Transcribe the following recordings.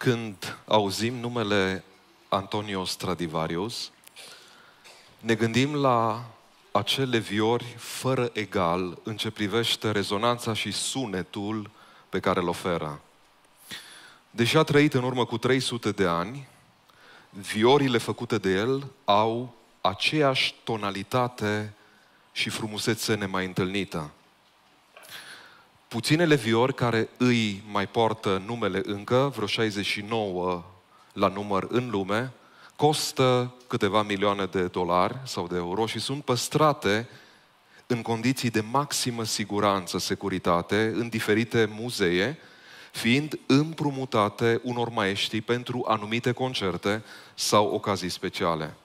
Când auzim numele Antonio Stradivarius, ne gândim la acele viori fără egal în ce privește rezonanța și sunetul pe care îl oferă. Deși a trăit în urmă cu 300 de ani, viorile făcute de el au aceeași tonalitate și frumusețe nemai întâlnită. Puținele viori care îi mai poartă numele încă, vreo 69 la număr în lume, costă câteva milioane de dolari sau de euro și sunt păstrate în condiții de maximă siguranță, securitate, în diferite muzee, fiind împrumutate unor maestri pentru anumite concerte sau ocazii speciale.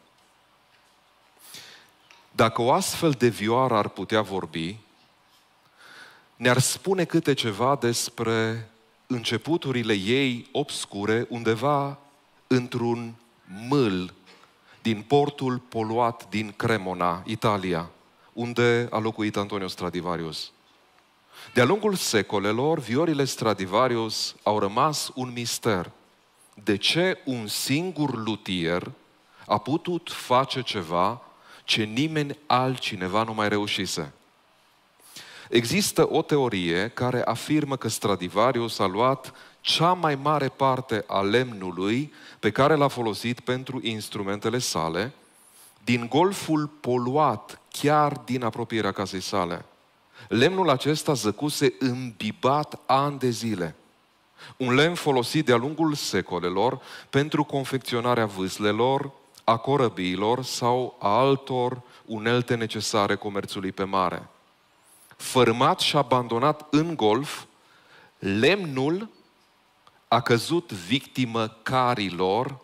Dacă o astfel de vioară ar putea vorbi, ne-ar spune câte ceva despre începuturile ei obscure undeva într-un mâl din portul poluat din Cremona, Italia, unde a locuit Antonio Stradivarius. De-a lungul secolelor, viorile Stradivarius au rămas un mister. De ce un singur luthier a putut face ceva ce nimeni altcineva nu mai reușise? Există o teorie care afirmă că Stradivarius a luat cea mai mare parte a lemnului pe care l-a folosit pentru instrumentele sale din golful poluat chiar din apropierea casei sale. Lemnul acesta zăcuse îmbibat ani de zile. Un lemn folosit de-a lungul secolelor pentru confecționarea vâslelor, a corăbiilor sau a altor unelte necesare comerțului pe mare. Fărâmat și abandonat în golf, lemnul a căzut victimă carilor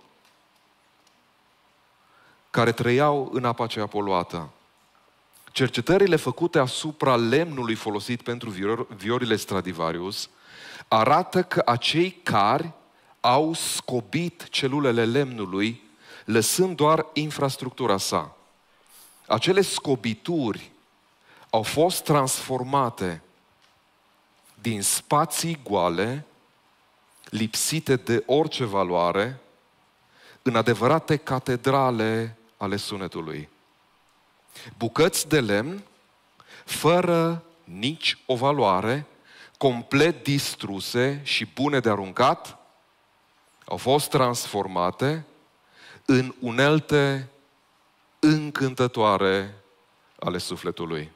care trăiau în apa aceea poluată. Cercetările făcute asupra lemnului folosit pentru viorile Stradivarius arată că acei cari au scobit celulele lemnului, lăsând doar infrastructura sa. Acele scobituri au fost transformate din spații goale, lipsite de orice valoare, în adevărate catedrale ale sunetului. Bucăți de lemn, fără nici o valoare, complet distruse și bune de aruncat, au fost transformate în unelte încântătoare ale sufletului.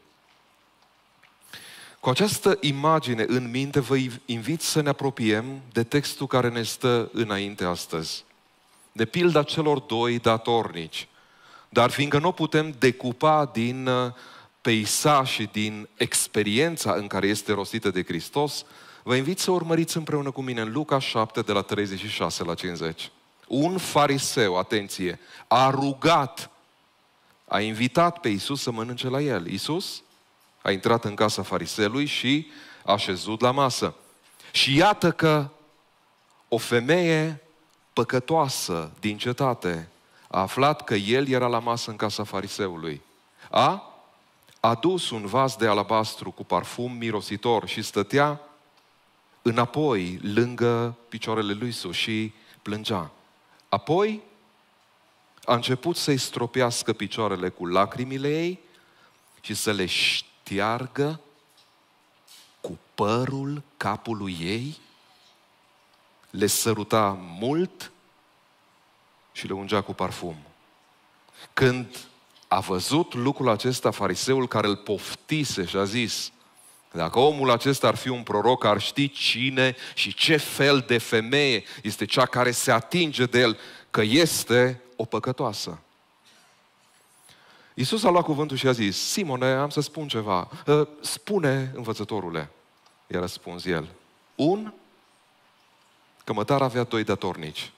Cu această imagine în minte, vă invit să ne apropiem de textul care ne stă înainte astăzi. De pilda celor doi datornici. Dar fiindcă nu putem decupa din peisaj și din experiența în care este rostită de Hristos, vă invit să urmăriți împreună cu mine în Luca 7, de la 36 la 50. Un fariseu, atenție, a rugat, a invitat pe Iisus să mănânce la el. Iisus a intrat în casa fariseului și a așezut la masă. Și iată că o femeie păcătoasă din cetate a aflat că el era la masă în casa fariseului. A adus un vas de alabastru cu parfum mirositor și stătea înapoi lângă picioarele lui Iisus și plângea. Apoi a început să-i stropească picioarele cu lacrimile ei și să le șteargă cu părul capului ei, le săruta mult și le ungea cu parfum. Când a văzut lucrul acesta, fariseul care îl poftise și a zis: dacă omul acesta ar fi un proroc, ar ști cine și ce fel de femeie este cea care se atinge de el, că este o păcătoasă. Iisus a luat cuvântul și a zis: Simone, am să spun ceva. Spune, învățătorule, i-a răspuns el. Un cămătar avea doi datornici.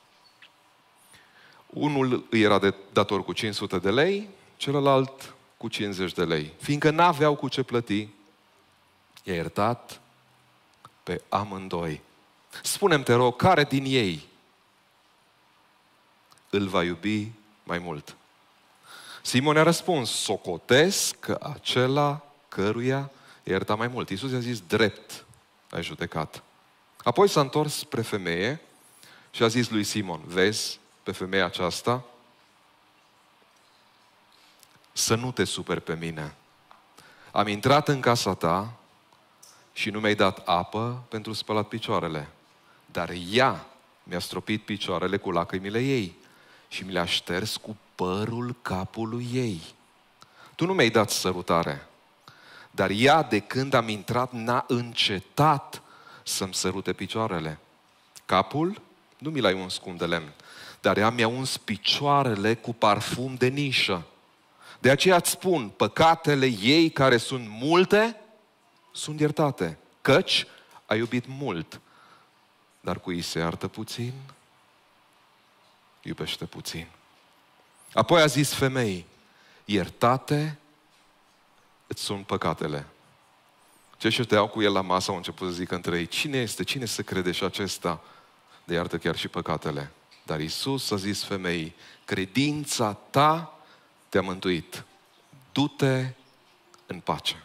Unul îi era dator cu 500 de lei, celălalt cu 50 de lei. Fiindcă n-aveau cu ce plăti, i-a iertat pe amândoi. Spune-mi, te rog, care din ei îl va iubi mai mult? Simon a răspuns: socotesc că acela căruia i-a iertat mai mult. Iisus i-a zis: drept ai judecat. Apoi s-a întors spre femeie Și a zis lui Simon, vezi pe femeia aceasta? Să nu te superi pe mine. Am intrat în casa ta și nu mi-ai dat apă pentru spălat picioarele. Dar ea mi-a stropit picioarele cu lacrimile ei și mi le-a șters cu părul capului ei. Tu nu mi-ai dat sărutare, dar ea, de când am intrat, n-a încetat să-mi sărute picioarele. Capul nu mi l-ai uns cu un de lemn, dar ea mi-a uns picioarele cu parfum de nișă. De aceea îți spun, păcatele ei, care sunt multe, sunt iertate, căci ai iubit mult. Dar cui se iartă puțin, iubește puțin. Apoi a zis femeii, iertate îți sunt păcatele. Cei ce te iau cu el la masă au început să zică între ei, cine se crede și acesta de iartă chiar și păcatele? Dar Iisus a zis femeii, credința ta te-a mântuit. Du-te în pace.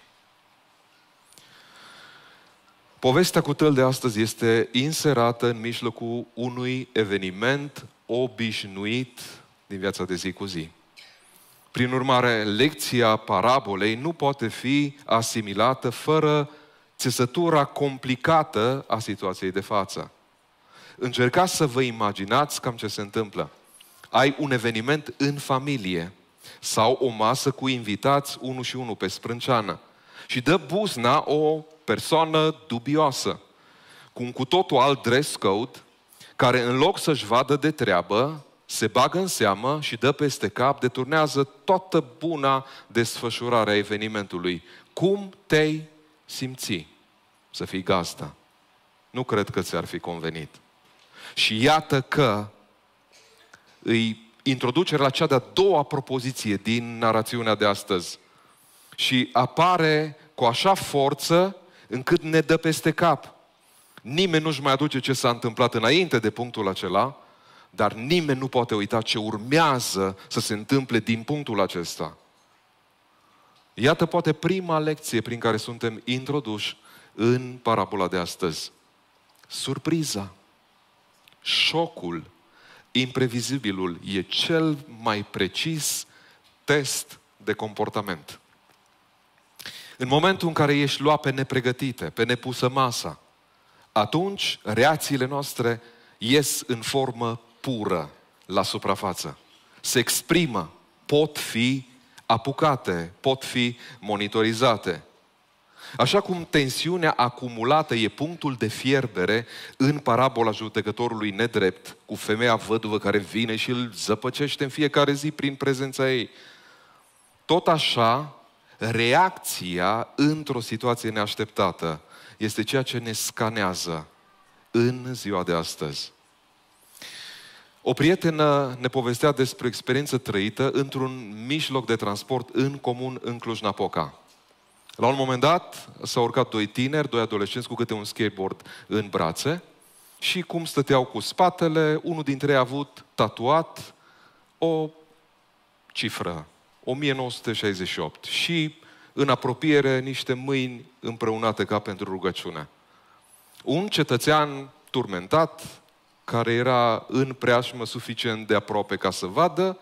Povestea cu tăl de astăzi este inserată în mijlocul unui eveniment obișnuit din viața de zi cu zi. Prin urmare, lecția parabolei nu poate fi asimilată fără țesătura complicată a situației de față. Încercați să vă imaginați cam ce se întâmplă. Ai un eveniment în familie sau o masă cu invitați, unul și unul pe sprânceană, și dă buzna o persoană dubioasă, cu un cu totul alt dress code, care în loc să-și vadă de treabă, se bagă în seamă și dă peste cap, deturnează toată buna desfășurare a evenimentului. Cum te-ai simți să fii gazda? Nu cred că ți-ar fi convenit. Și iată că îi introduce la cea de-a doua propoziție din narațiunea de astăzi. Și apare cu așa forță încât ne dă peste cap. Nimeni nu-și mai aduce ce s-a întâmplat înainte de punctul acela, dar nimeni nu poate uita ce urmează să se întâmple din punctul acesta. Iată poate prima lecție prin care suntem introduși în parabola de astăzi. Surpriza, șocul, imprevizibilul e cel mai precis test de comportament. În momentul în care ești luat pe nepregătite, pe nepusă masa, atunci reacțiile noastre ies în formă pură la suprafață. Se exprimă, pot fi apucate, pot fi monitorizate. Așa cum tensiunea acumulată e punctul de fierbere în parabola judecătorului nedrept, cu femeia văduvă care vine și îl zăpăcește în fiecare zi prin prezența ei, tot așa, reacția într-o situație neașteptată este ceea ce ne scanează în ziua de astăzi. O prietenă ne povestea despre o experiență trăită într-un mijloc de transport în comun în Cluj-Napoca. La un moment dat s-au urcat doi tineri, doi adolescenți cu câte un skateboard în brațe și cum stăteau cu spatele, unul dintre ei a avut tatuat o cifră, 1968, și în apropiere niște mâini împreunate ca pentru rugăciune. Un cetățean turmentat, care era în preajmă suficient de aproape ca să vadă,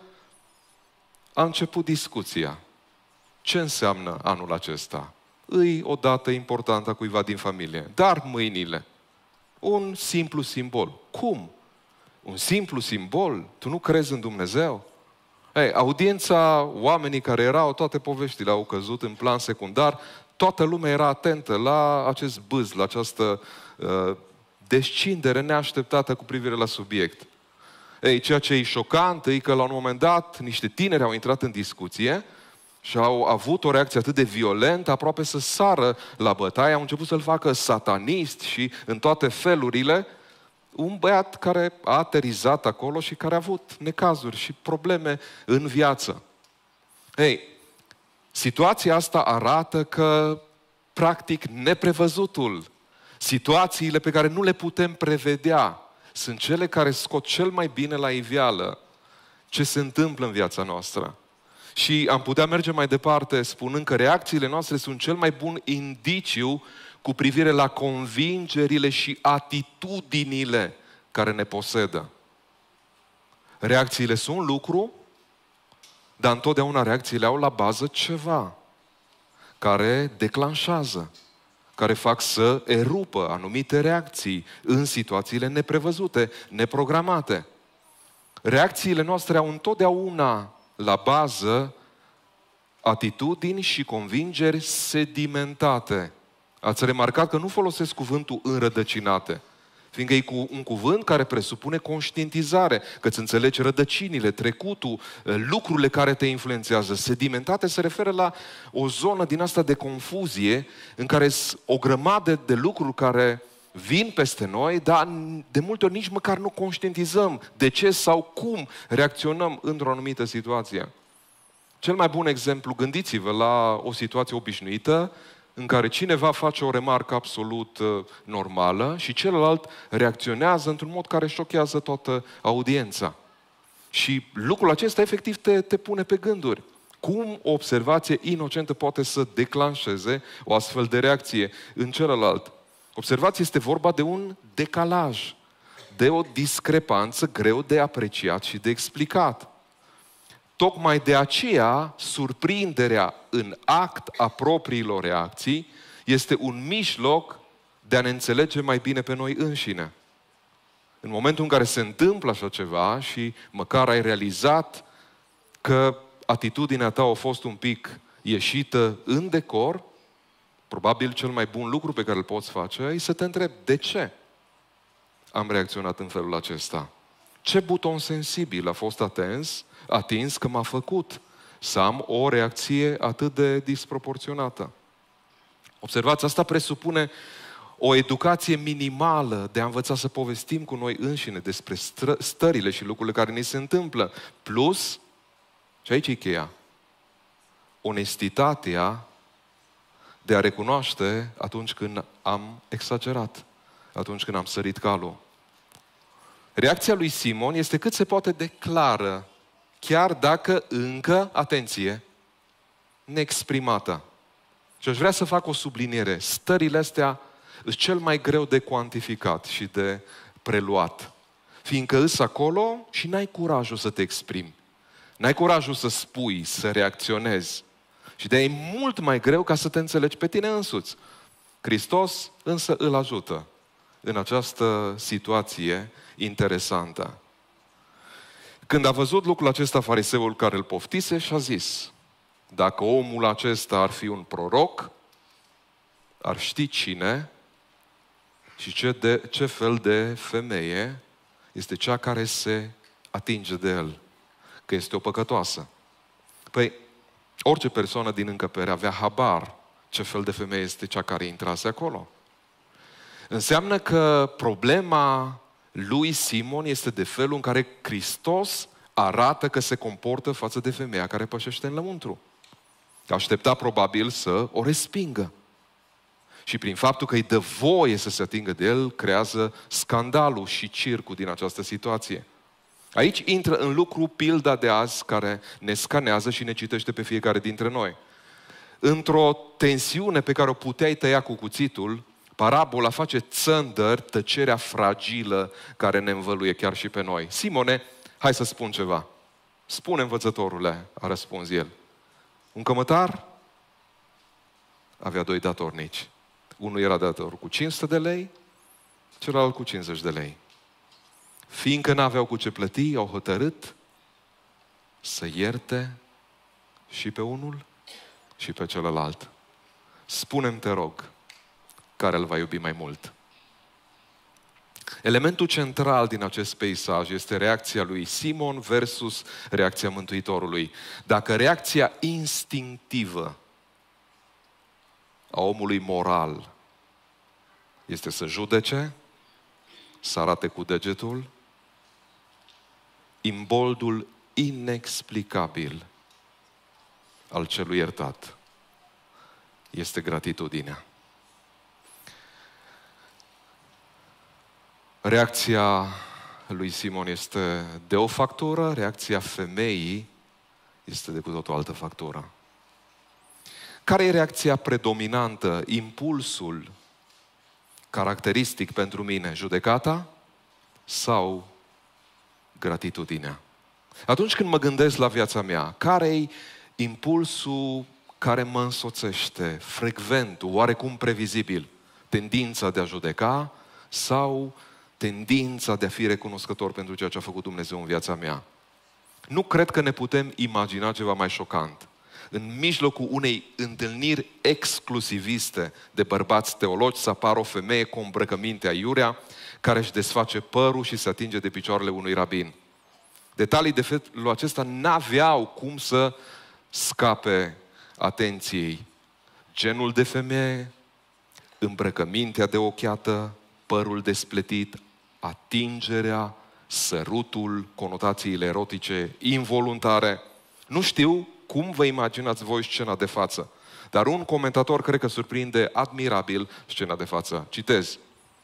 a început discuția. Ce înseamnă anul acesta? Îi o dată importantă a cuiva din familie. Dar mâinile. Un simplu simbol. Cum? Un simplu simbol? Tu nu crezi în Dumnezeu? Ei, audiența, oamenii care erau, toate poveștile au căzut în plan secundar, toată lumea era atentă la acest bâz, la această descindere neașteptată cu privire la subiect. Ei, ceea ce e șocant e că la un moment dat niște tineri au intrat în discuție și au avut o reacție atât de violentă, aproape să sară la bătaie, au început să-l facă satanist și în toate felurile, un băiat care a aterizat acolo și care a avut necazuri și probleme în viață. Ei, situația asta arată că, practic, neprevăzutul, situațiile pe care nu le putem prevedea, sunt cele care scot cel mai bine la iveală ce se întâmplă în viața noastră. Și am putea merge mai departe spunând că reacțiile noastre sunt cel mai bun indiciu cu privire la convingerile și atitudinile care ne posedă. Reacțiile sunt lucru, dar întotdeauna reacțiile au la bază ceva care declanșează, care fac să erupă anumite reacții în situațiile neprevăzute, neprogramate. Reacțiile noastre au întotdeauna la bază atitudini și convingeri sedimentate. Ați remarcat că nu folosesc cuvântul înrădăcinate, fiindcă e un cuvânt care presupune conștientizare, că îți înțelegi rădăcinile, trecutul, lucrurile care te influențează. Sedimentate se referă la o zonă din asta de confuzie, în care sunt o grămadă de lucruri care vin peste noi, dar de multe ori nici măcar nu conștientizăm de ce sau cum reacționăm într-o anumită situație. Cel mai bun exemplu, gândiți-vă la o situație obișnuită, în care cineva face o remarcă absolut normală și celălalt reacționează într-un mod care șochează toată audiența. Și lucrul acesta efectiv te pune pe gânduri. Cum o observație inocentă poate să declanșeze o astfel de reacție în celălalt? Observație, este vorba de un decalaj, de o discrepanță greu de apreciat și de explicat. Tocmai de aceea, surprinderea în act a propriilor reacții este un mijloc de a ne înțelege mai bine pe noi înșine. În momentul în care se întâmplă așa ceva și măcar ai realizat că atitudinea ta a fost un pic ieșită în decor, probabil cel mai bun lucru pe care îl poți face e să te întrebi de ce am reacționat în felul acesta. Ce buton sensibil a fost atins că m-a făcut să am o reacție atât de disproporționată. Observați, asta presupune o educație minimală de a învăța să povestim cu noi înșine despre stările și lucrurile care ni se întâmplă. Plus, și aici e cheia, onestitatea de a recunoaște atunci când am exagerat, atunci când am sărit calul. Reacția lui Simon este cât se poate de clară, chiar dacă încă, atenție, neexprimată. Și aș vrea să fac o subliniere. Stările astea sunt cel mai greu de cuantificat și de preluat. Fiindcă îs acolo și n-ai curajul să te exprimi. N-ai curajul să spui, să reacționezi. Și de-aia e mult mai greu ca să te înțelegi pe tine însuți. Hristos însă îl ajută în această situație interesantă. Când a văzut lucrul acesta, fariseul care îl poftise și-a zis: dacă omul acesta ar fi un proroc, ar ști cine și ce fel de femeie este cea care se atinge de el, că este o păcătoasă. Păi, orice persoană din încăpere avea habar ce fel de femeie este cea care intrase acolo. Înseamnă că problema lui Simon este de felul în care Hristos arată că se comportă față de femeia care pășește în lăuntru. Aștepta probabil să o respingă. Și prin faptul că îi dă voie să se atingă de el, creează scandalul și circul din această situație. Aici intră în lucru pilda de azi care ne scanează și ne citește pe fiecare dintre noi. Într-o tensiune pe care o puteai tăia cu cuțitul, parabola face țândăr tăcerea fragilă care ne învăluie chiar și pe noi. Simone, hai să spun ceva. Spune, învățătorule, a răspuns el. Un cămătar avea 2 datornici. Unul era dator cu 500 de lei, celălalt cu 50 de lei. Fiindcă n-aveau cu ce plăti, au hotărât să ierte și pe unul și pe celălalt. Spune-mi, te rog, care îl va iubi mai mult? Elementul central din acest peisaj este reacția lui Simon versus reacția Mântuitorului. Dacă reacția instinctivă a omului moral este să judece, să arate cu degetul, imboldul inexplicabil al celui iertat este gratitudinea. Reacția lui Simon este de o factură, reacția femeii este de cu tot o altă factură. Care e reacția predominantă, impulsul caracteristic pentru mine? Judecata sau gratitudinea? Atunci când mă gândesc la viața mea, care-i impulsul care mă însoțește frecvent, oarecum previzibil? Tendința de a judeca sau tendința de a fi recunoscător pentru ceea ce a făcut Dumnezeu în viața mea? Nu cred că ne putem imagina ceva mai șocant. În mijlocul unei întâlniri exclusiviste de bărbați teologi să apară o femeie cu o îmbrăcăminte aiurea care își desface părul și se atinge de picioarele unui rabin. Detalii de felul acesta n-aveau cum să scape atenției. Genul de femeie, îmbrăcămintea de ochiată, părul despletit, atingerea, sărutul, conotațiile erotice involuntare. Nu știu cum vă imaginați voi scena de față, dar un comentator cred că surprinde admirabil scena de față. Citez: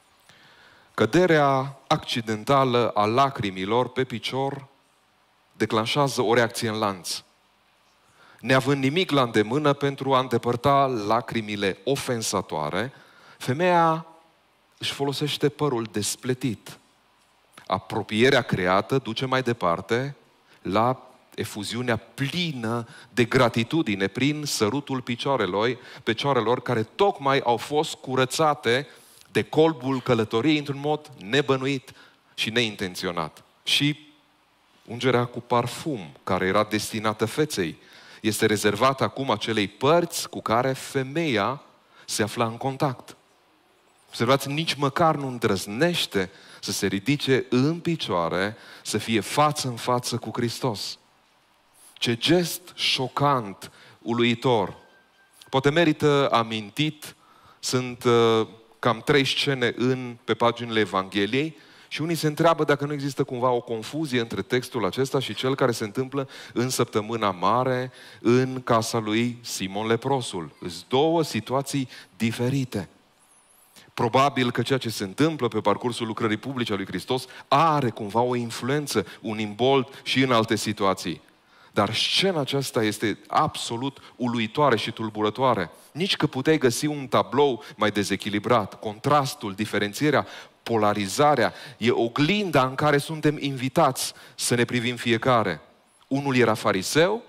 căderea accidentală a lacrimilor pe picior declanșează o reacție în lanț. Neavând nimic la îndemână pentru a îndepărta lacrimile ofensatoare, femeia își folosește părul despletit. Apropierea creată duce mai departe efuziunea plină de gratitudine prin sărutul picioarelor care tocmai au fost curățate de colbul călătoriei într-un mod nebănuit și neintenționat. Și ungerea cu parfum, care era destinată feței, este rezervată acum acelei părți cu care femeia se afla în contact. Observați, nici măcar nu îndrăznește să se ridice în picioare, să fie față în față cu Hristos. Ce gest șocant, uluitor. Poate merită amintit, sunt cam 3 scene pe paginile Evangheliei și unii se întreabă dacă nu există cumva o confuzie între textul acesta și cel care se întâmplă în săptămâna mare în casa lui Simon Leprosul. Sunt 2 situații diferite. Probabil că ceea ce se întâmplă pe parcursul lucrării publice a lui Hristos are cumva o influență, un imbold și în alte situații. Dar scena aceasta este absolut uluitoare și tulburătoare. Nici că puteai găsi un tablou mai dezechilibrat. Contrastul, diferențierea, polarizarea e oglinda în care suntem invitați să ne privim fiecare. Unul era fariseu,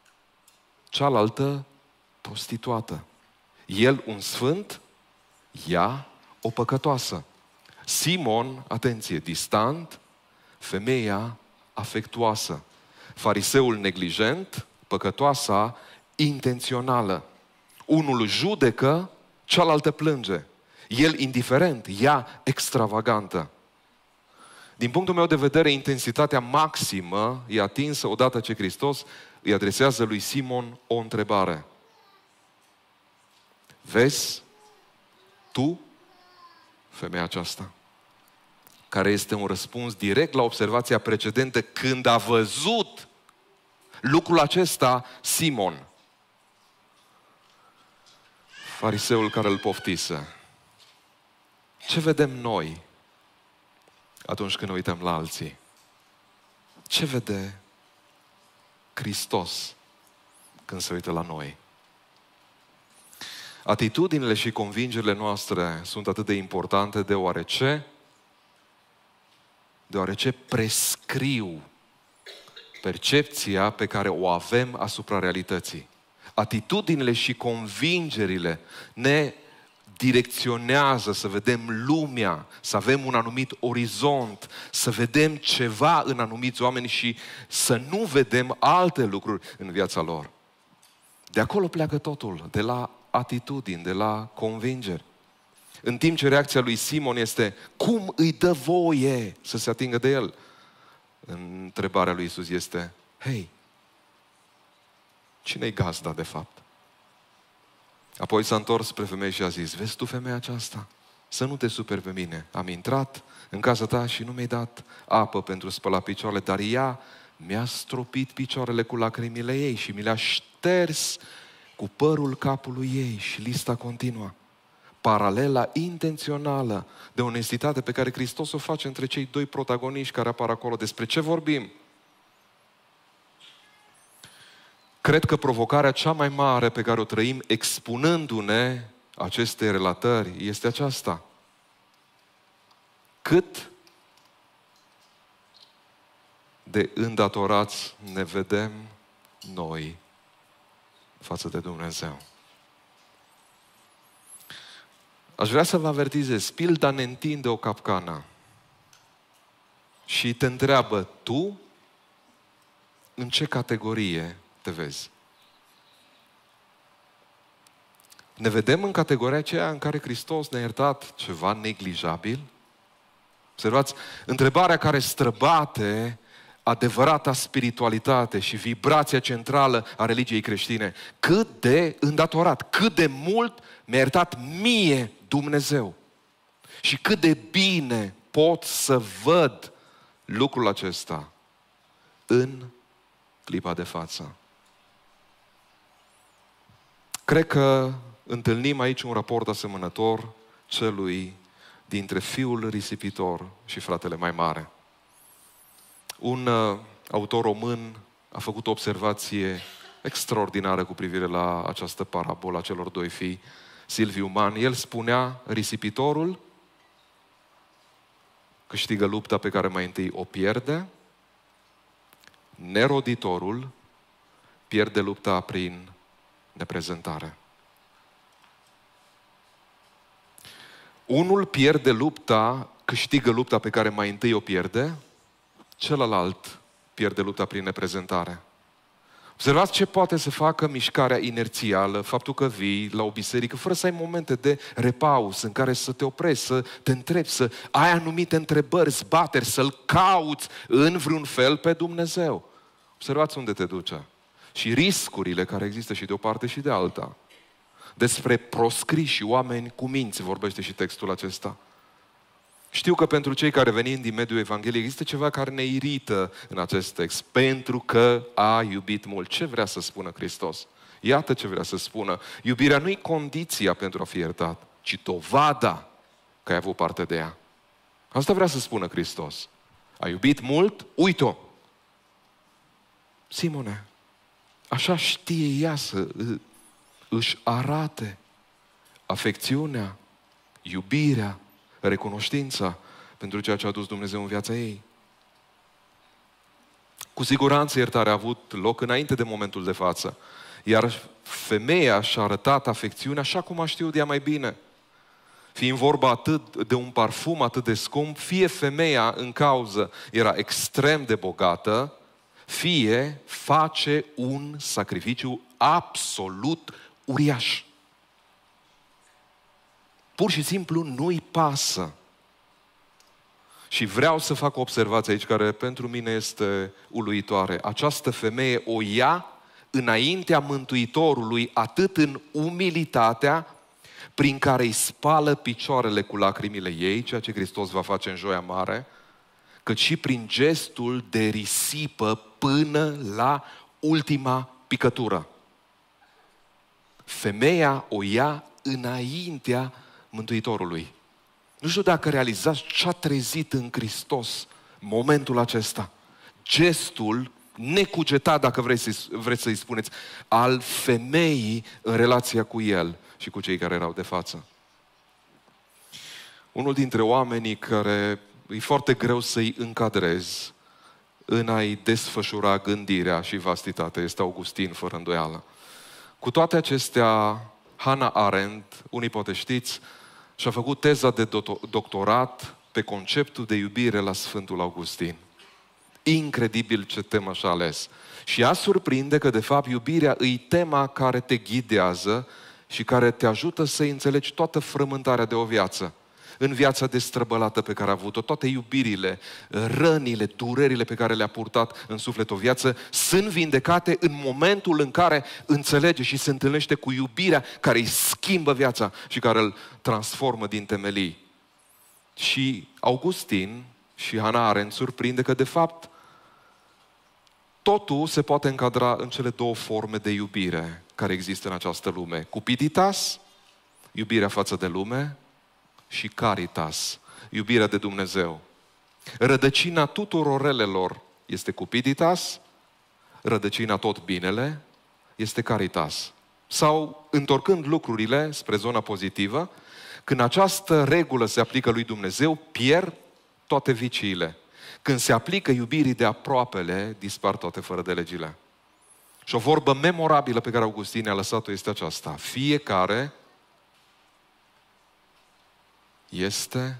cealaltă prostituată. El un sfânt, ea o păcătoasă. Simon, atenție, distant, femeia afectuoasă. Fariseul neglijent, păcătoasa intențională. Unul judecă, cealaltă plânge. El indiferent, ea extravagantă. Din punctul meu de vedere, intensitatea maximă e atinsă odată ce Hristos îi adresează lui Simon o întrebare. Vezi tu femeia aceasta? Care este un răspuns direct la observația precedentă când a văzut lucrul acesta Simon, fariseul care îl poftise. Ce vedem noi atunci când ne uităm la alții? Ce vede Hristos când se uită la noi? Atitudinile și convingerile noastre sunt atât de importante deoarece prescriu percepția pe care o avem asupra realității. Atitudinile și convingerile ne direcționează să vedem lumea, să avem un anumit orizont, să vedem ceva în anumiți oameni și să nu vedem alte lucruri în viața lor. De acolo pleacă totul, de la atitudini, de la convingeri. În timp ce reacția lui Simon este, cum îi dă voie să se atingă de el? Întrebarea lui Iisus este, hei, cine-i gazda de fapt? Apoi s-a întors spre femeie și a zis, vezi tu femeia aceasta? Să nu te superi pe mine. Am intrat în casa ta și nu mi-ai dat apă pentru spăla picioarele, dar ea mi-a stropit picioarele cu lacrimile ei și mi le-a șters cu părul capului ei. Și lista continuă. Paralela intențională de onestitate pe care Hristos o face între cei 2 protagoniști care apar acolo. Despre ce vorbim? Cred că provocarea cea mai mare pe care o trăim expunându-ne aceste relatări este aceasta. Cât de îndatorați ne vedem noi față de Dumnezeu. Aș vrea să vă avertizez, pilda ne întinde o capcană și te întreabă, tu în ce categorie te vezi? Ne vedem în categoria aceea în care Hristos ne-a iertat ceva neglijabil? Observați, întrebarea care străbate adevărata spiritualitate și vibrația centrală a religiei creștine. Cât de îndatorat, cât de mult mi-a iertat mie Dumnezeu. Și cât de bine pot să văd lucrul acesta în clipa de față. Cred că întâlnim aici un raport asemănător celui dintre fiul risipitor și fratele mai mare. Un autor român a făcut o observație extraordinară cu privire la această parabolă a celor doi fii, Silviu Man. El spunea, risipitorul câștigă lupta pe care mai întâi o pierde, neroditorul pierde lupta prin neprezentare. Unul pierde lupta, câștigă lupta pe care mai întâi o pierde, celălalt pierde lupta prin neprezentare. Observați ce poate să facă mișcarea inerțială, faptul că vii la o biserică fără să ai momente de repaus în care să te oprești, să te întrebi, să ai anumite întrebări, zbateri, să-L cauți în vreun fel pe Dumnezeu. Observați unde te duce. Și riscurile care există și de o parte și de alta. Despre proscriși și oameni cu minți vorbește și textul acesta. Știu că pentru cei care venind din mediul Evangheliei există ceva care ne irită în acest text. Pentru că a iubit mult. Ce vrea să spună Hristos? Iată ce vrea să spună. Iubirea nu e condiția pentru a fi iertat, ci dovada că ai avut parte de ea. Asta vrea să spună Hristos. A iubit mult? Uite-o! Simone, așa știe ea să își arate afecțiunea, iubirea, recunoștința pentru ceea ce a adus Dumnezeu în viața ei. Cu siguranță iertarea a avut loc înainte de momentul de față. Iar femeia și-a arătat afecțiunea așa cum a știut ea mai bine. Fiind vorba atât de un parfum atât de scump, fie femeia în cauză era extrem de bogată, fie face un sacrificiu absolut uriaș. Pur și simplu nu-i pasă. Și vreau să fac o observație aici care pentru mine este uluitoare. Această femeie o ia înaintea Mântuitorului atât în umilitatea prin care îi spală picioarele cu lacrimile ei, ceea ce Hristos va face în Joia Mare, cât și prin gestul de risipă până la ultima picătură. Femeia o ia înaintea Mântuitorului. Nu știu dacă realizați ce a trezit în Hristos momentul acesta. Gestul necugetat, dacă vreți să-i spuneți, al femeii în relația cu El și cu cei care erau de față. Unul dintre oamenii care e foarte greu să-i încadrezi în a-i desfășura gândirea și vastitatea este Augustin, fără îndoială. Cu toate acestea, Hannah Arendt, unii poate știți, și-a făcut teza de doctorat pe conceptul de iubire la Sfântul Augustin. Incredibil ce temă și-a ales. Și ea surprinde că, de fapt, iubirea e tema care te ghidează și care te ajută să înțelegi toată frământarea de o viață. În viața destrăbălată pe care a avut-o, toate iubirile, rănile, durerile pe care le-a purtat în suflet o viață, sunt vindecate în momentul în care înțelege și se întâlnește cu iubirea care îi schimbă viața și care îl transformă din temelii. Și Augustin și Hannah Arendt surprinde că, de fapt, totul se poate încadra în cele două forme de iubire care există în această lume. Cupiditas, iubirea față de lume, și caritas, iubirea de Dumnezeu. Rădăcina tuturor relelor este cupiditas, rădăcina tot binele este caritas. Sau, întorcând lucrurile spre zona pozitivă, când această regulă se aplică lui Dumnezeu, pierd toate viciile. Când se aplică iubirii de aproapele, dispar toate fără de legile. Și o vorbă memorabilă pe care Augustin a lăsat-o este aceasta. Fiecare este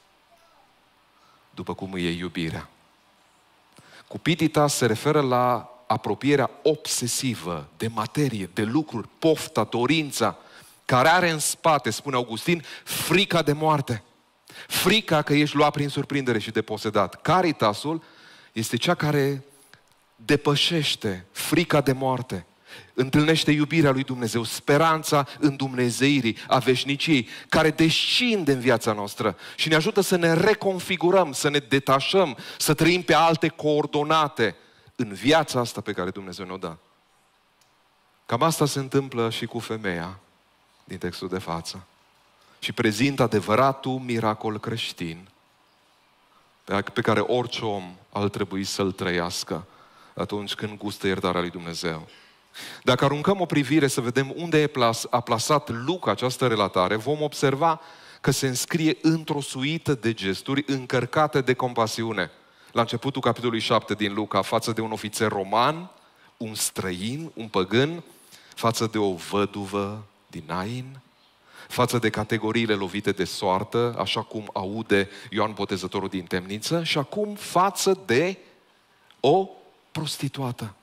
după cum îi e iubirea. Cupiditas se referă la apropierea obsesivă de materie, de lucruri, pofta, dorința, care are în spate, spune Augustin, frica de moarte. Frica că ești luat prin surprindere și deposedat. Caritasul este cea care depășește frica de moarte, întâlnește iubirea lui Dumnezeu, speranța îndumnezeirii, a veșniciei, care descinde în viața noastră și ne ajută să ne reconfigurăm, să ne detașăm, să trăim pe alte coordonate în viața asta pe care Dumnezeu ne-o dă. Cam asta se întâmplă și cu femeia din textul de față. Și prezintă adevăratul miracol creștin pe care orice om ar trebui să-l trăiască atunci când gustă iertarea lui Dumnezeu. Dacă aruncăm o privire să vedem unde a plasat Luca această relatare, vom observa că se înscrie într-o suită de gesturi încărcate de compasiune. La începutul capitolului 7 din Luca, față de un ofițer roman, un străin, un păgân, față de o văduvă din Nain, față de categoriile lovite de soartă, așa cum aude Ioan Botezătorul din temniță, și acum față de o prostituată.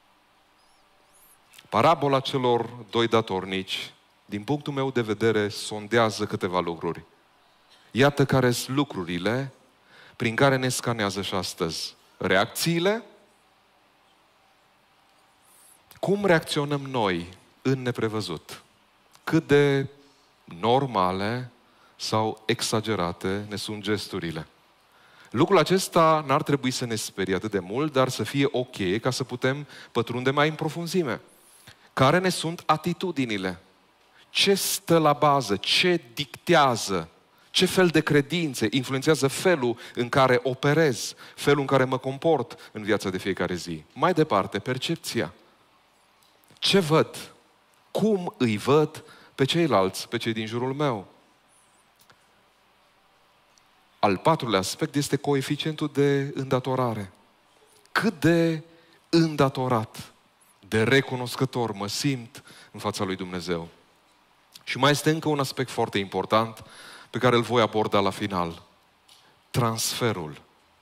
Parabola celor doi datornici, din punctul meu de vedere, sondează câteva lucruri. Iată care sunt lucrurile prin care ne scanează și astăzi reacțiile. Cum reacționăm noi în neprevăzut? Cât de normale sau exagerate ne sunt gesturile? Lucrul acesta n-ar trebui să ne sperie atât de mult, dar să fie o cheie ca să putem pătrunde mai în profunzime. Care ne sunt atitudinile? Ce stă la bază? Ce dictează? Ce fel de credințe influențează felul în care operez, felul în care mă comport în viața de fiecare zi? Mai departe, percepția. Ce văd? Cum îi văd pe ceilalți, pe cei din jurul meu? Al patrulea aspect este coeficientul de îndatorare. Cât de îndatorat, de recunoscător mă simt în fața lui Dumnezeu. Și mai este încă un aspect foarte important pe care îl voi aborda la final. Transferul.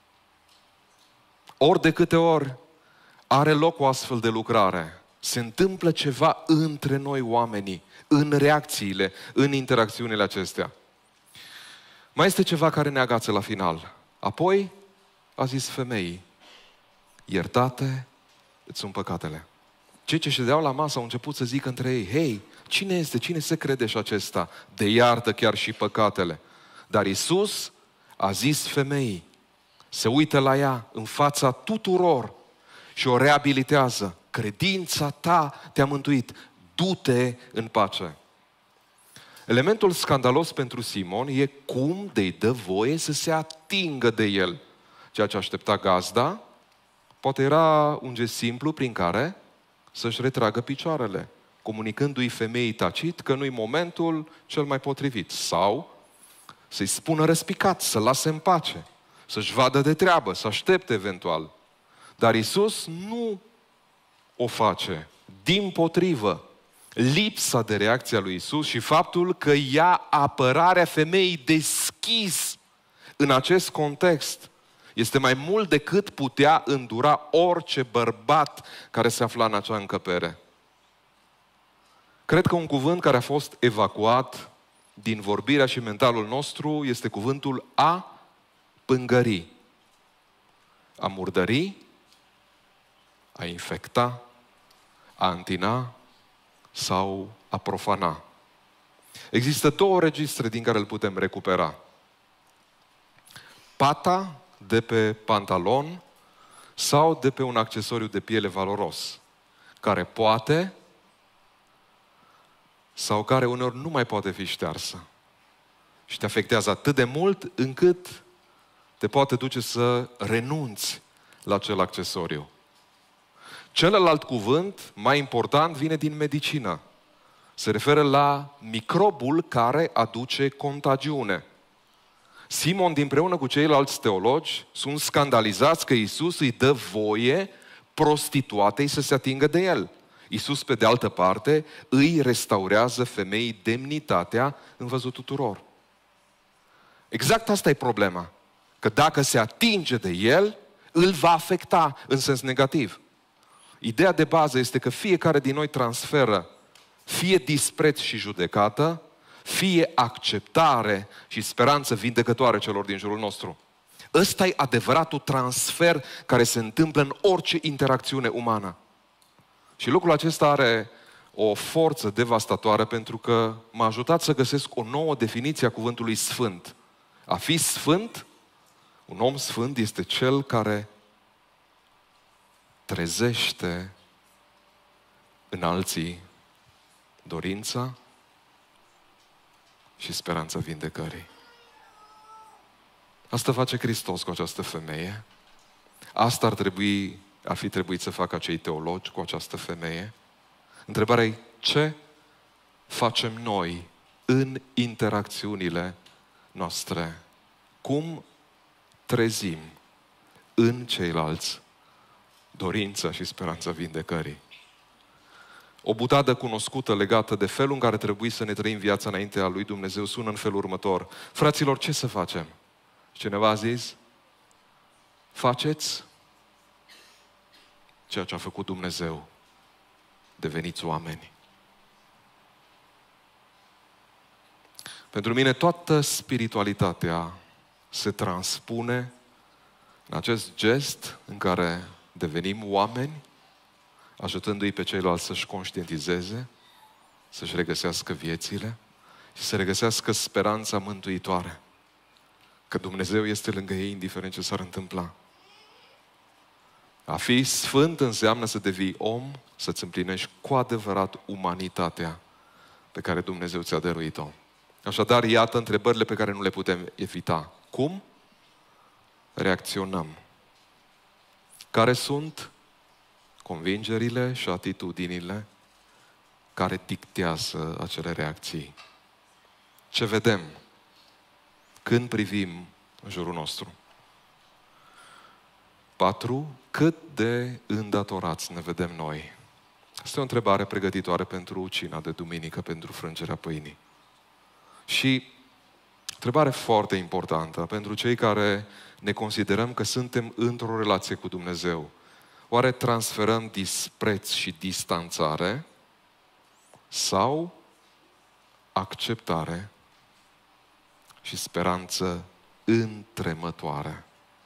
Ori de câte ori are loc o astfel de lucrare, se întâmplă ceva între noi oamenii, în reacțiile, în interacțiunile acestea. Mai este ceva care ne agață la final. Apoi a zis femeii, iertate îți sunt păcatele. Cei ce ședeau la masă au început să zică între ei, hei, cine este, cine se crede și acesta de iartă chiar și păcatele? Dar Iisus a zis femeii, se uită la ea în fața tuturor și o reabilitează. Credința ta te-a mântuit, du-te în pace. Elementul scandalos pentru Simon e cum de-i dă voie să se atingă de el. Ceea ce aștepta gazda, poate era un gest simplu prin care să-și retragă picioarele, comunicându-i femeii tacit că nu-i momentul cel mai potrivit. Sau să-i spună răspicat, să lase în pace, să-și vadă de treabă, să aștepte eventual. Dar Iisus nu o face. Dimpotrivă, lipsa de reacție a lui Iisus și faptul că ia apărarea femeii deschis în acest context este mai mult decât putea îndura orice bărbat care se afla în acea încăpere. Cred că un cuvânt care a fost evacuat din vorbirea și mentalul nostru este cuvântul a pângări. A murdări, a infecta, a întina sau a profana. Există două registre din care îl putem recupera. Pata de pe pantalon sau de pe un accesoriu de piele valoros, care poate sau care uneori nu mai poate fi ștearsă. Și te afectează atât de mult încât te poate duce să renunți la acel accesoriu. Celălalt cuvânt, mai important, vine din medicină. Se referă la microbul care aduce contagiune. Simon, împreună cu ceilalți teologi, sunt scandalizați că Iisus îi dă voie prostituatei să se atingă de el. Iisus, pe de altă parte, îi restaurează femeii demnitatea în văzut tuturor. Exact asta e problema. Că dacă se atinge de el, îl va afecta în sens negativ. Ideea de bază este că fiecare din noi transferă fie dispreț și judecată, fie acceptare și speranță vindecătoare celor din jurul nostru. Ăsta e adevăratul transfer care se întâmplă în orice interacțiune umană. Și lucrul acesta are o forță devastatoare pentru că m-a ajutat să găsesc o nouă definiție a cuvântului sfânt. A fi sfânt, un om sfânt este cel care trezește în alții dorința și speranța vindecării. Asta face Hristos cu această femeie. Asta ar fi trebuit să facă acei teologi cu această femeie. Întrebarea e ce facem noi în interacțiunile noastre? Cum trezim în ceilalți dorința și speranța vindecării? O butadă cunoscută legată de felul în care trebuie să ne trăim viața înaintea lui Dumnezeu sună în felul următor. Fraților, ce să facem? Cineva a zis, faceți ceea ce a făcut Dumnezeu. Deveniți oameni. Pentru mine toată spiritualitatea se transpune în acest gest în care devenim oameni, ajutându-i pe ceilalți să-și conștientizeze, să-și regăsească viețile și să regăsească speranța mântuitoare. Că Dumnezeu este lângă ei, indiferent ce s-ar întâmpla. A fi sfânt înseamnă să devii om, să-ți împlinești cu adevărat umanitatea pe care Dumnezeu ți-a dăruit-o. Așadar, iată întrebările pe care nu le putem evita. Cum reacționăm? Care sunt convingerile și atitudinile care dictează acele reacții? Ce vedem când privim în jurul nostru? 4. Cât de îndatorați ne vedem noi? Asta e o întrebare pregătitoare pentru cina de duminică, pentru frângerea pâinii. Și întrebare foarte importantă pentru cei care ne considerăm că suntem într-o relație cu Dumnezeu. Oare transferăm dispreț și distanțare sau acceptare și speranță întremătoare?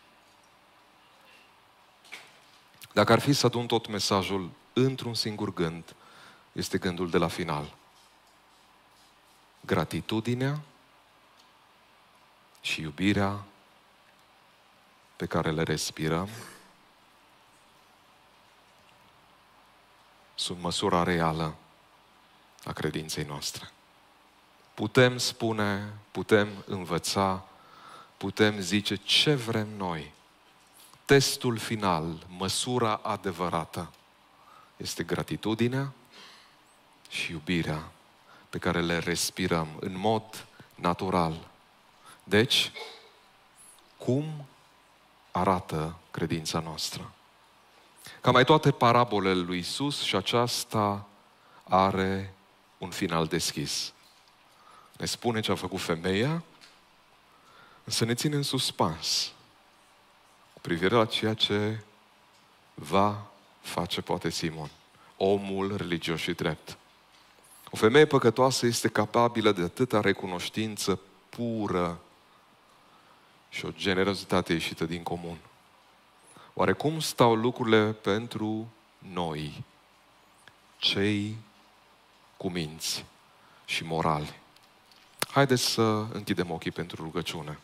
Dacă ar fi să adun tot mesajul într-un singur gând, este gândul de la final. Gratitudinea și iubirea pe care le respirăm sunt măsura reală a credinței noastre. Putem spune, putem învăța, putem zice ce vrem noi. Testul final, măsura adevărată, este gratitudinea și iubirea pe care le respirăm în mod natural. Deci, cum arată credința noastră? Ca mai toate parabolele lui Iisus, și aceasta are un final deschis. Ne spune ce a făcut femeia, însă ne ține în suspans cu privire la ceea ce va face poate Simon, omul religios și drept. O femeie păcătoasă este capabilă de atâta recunoștință pură și o generozitate ieșită din comun. Oare cum stau lucrurile pentru noi, cei cu minți și morali? Haideți să închidem ochii pentru rugăciune.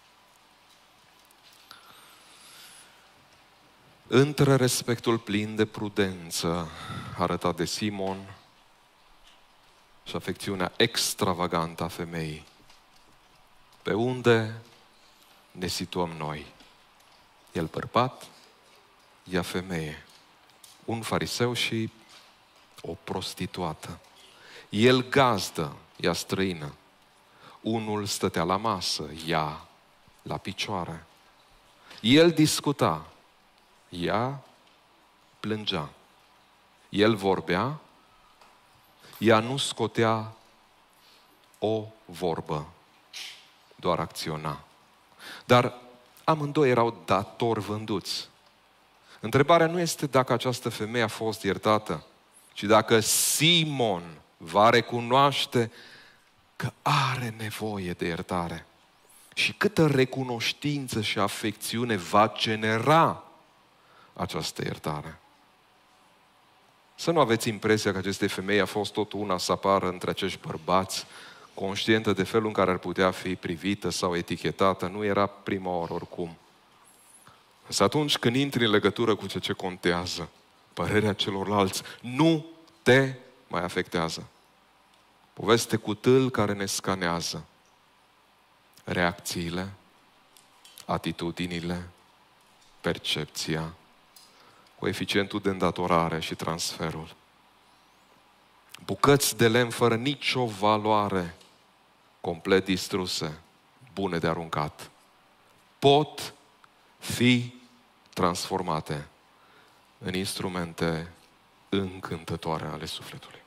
Între respectul plin de prudență arătat de Simon și afecțiunea extravagantă a femeii, pe unde ne situăm noi? El bărbat, ea femeie, un fariseu și o prostituată. El gazdă, ea străină. Unul stătea la masă, ea la picioare. El discuta, ea plângea. El vorbea, ea nu scotea o vorbă, doar acționa. Dar amândoi erau datori vânduți. Întrebarea nu este dacă această femeie a fost iertată, ci dacă Simon va recunoaște că are nevoie de iertare. Și câtă recunoștință și afecțiune va genera această iertare. Să nu aveți impresia că acestei femei a fost tot una să apară între acești bărbați, conștientă de felul în care ar putea fi privită sau etichetată. Nu era prima oară oricum. Însă atunci când intri în legătură cu ce contează, părerea celorlalți nu te mai afectează. Poveste cu tâl care ne scanează reacțiile, atitudinile, percepția, coeficientul de îndatorare și transferul. Bucăți de lemn fără nicio valoare, complet distruse, bune de aruncat, pot fi transformate în instrumente încântătoare ale sufletului.